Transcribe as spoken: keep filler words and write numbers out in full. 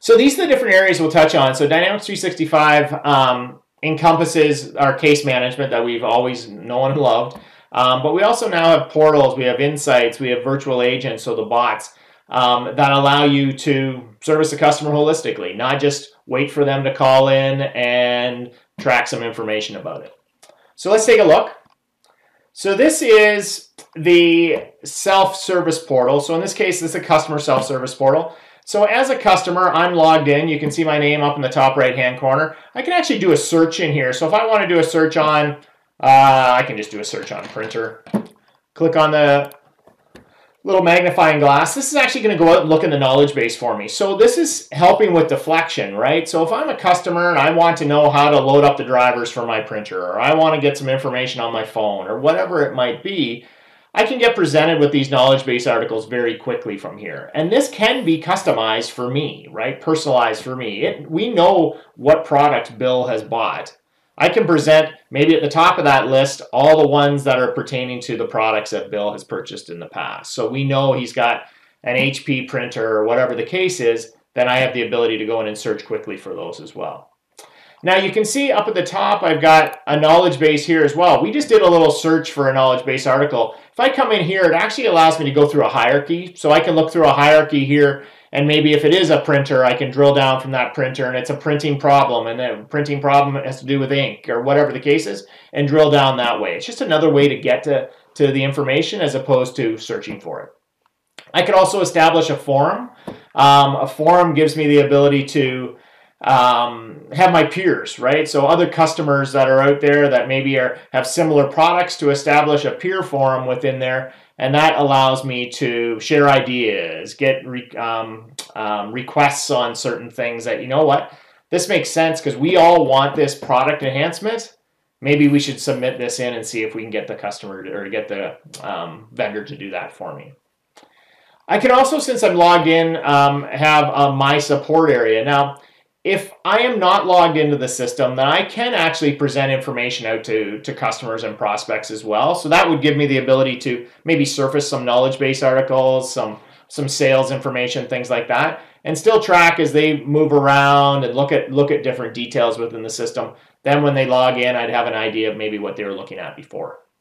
So these are the different areas we'll touch on. So Dynamics three sixty-five um, encompasses our case management that we've always known and loved. Um, but we also now have portals, we have insights, we have virtual agents, so the bots, um, that allow you to service the customer holistically, not just wait for them to call in and track some information about it. So let's take a look. So this is the self-service portal. So in this case, this is a customer self-service portal. So as a customer, I'm logged in. You can see my name up in the top right-hand corner. I can actually do a search in here. So if I want to do a search on, uh, I can just do a search on printer. Click on the little magnifying glass. This is actually going to go out and look in the knowledge base for me. So this is helping with deflection, right? So if I'm a customer and I want to know how to load up the drivers for my printer, or I want to get some information on my phone, or whatever it might be, I can get presented with these knowledge base articles very quickly from here. And this can be customized for me, right? Personalized for me. It, we know what product Bill has bought. I can present maybe at the top of that list all the ones that are pertaining to the products that Bill has purchased in the past. So we know he's got an H P printer or whatever the case is, then I have the ability to go in and search quickly for those as well. Now you can see up at the top I've got a knowledge base here as well. We just did a little search for a knowledge base article. If I come in here, it actually allows me to go through a hierarchy. So I can look through a hierarchy here, and maybe if it is a printer, I can drill down from that printer and it's a printing problem, and the printing problem has to do with ink or whatever the case is, and drill down that way. It's just another way to get to, to the information as opposed to searching for it. I could also establish a forum. Um, a forum gives me the ability to um, have my peers, right? So other customers that are out there that maybe are have similar products, to establish a peer forum within there, and that allows me to share ideas, get re, um, um, requests on certain things that, you know what, this makes sense because we all want this product enhancement. Maybe we should submit this in and see if we can get the customer to, or get the um, vendor to do that for me. I can also, since I'm logged in, um, have a My Support area. Now, if I am not logged into the system, then I can actually present information out to, to customers and prospects as well. So that would give me the ability to maybe surface some knowledge base articles, some, some sales information, things like that, and still track as they move around and look at, look at different details within the system. Then when they log in, I'd have an idea of maybe what they were looking at before.